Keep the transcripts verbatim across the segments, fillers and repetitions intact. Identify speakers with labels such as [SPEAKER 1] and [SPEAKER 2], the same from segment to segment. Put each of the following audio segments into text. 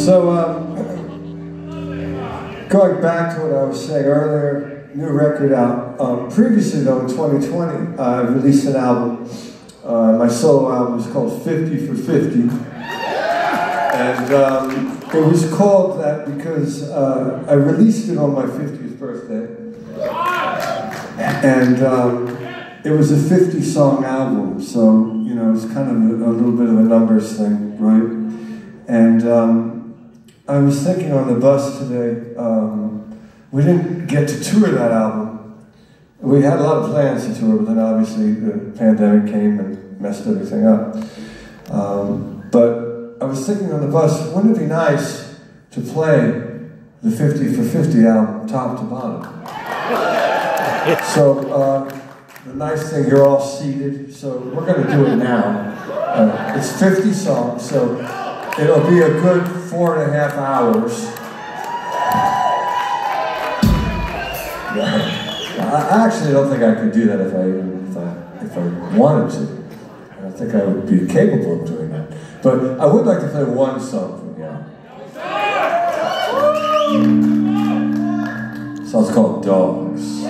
[SPEAKER 1] So, um, going back to what I was saying earlier, new record out. Um, previously, though, in twenty twenty, I released an album. Uh, my solo album was called fifty for fifty. And um, it was called that because uh, I released it on my fiftieth birthday. And um, it was a fifty song album, so, you know, it's kind of a, a little bit of a numbers thing, right? And um, I was thinking on the bus today, um, we didn't get to tour that album. We had a lot of plans to tour, but then obviously the pandemic came and messed everything up. Um, but I was thinking on the bus, wouldn't it be nice to play the fifty for fifty album top to bottom? So, uh, the nice thing, you're all seated, so we're going to do it now. Uh, it's fifty songs, so it'll be a good four and a half hours. I actually don't think I could do that if I if I if I wanted to. I don't think I would be capable of doing that. But I would like to play one song from the album. The song's called Dogs.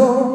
[SPEAKER 1] song.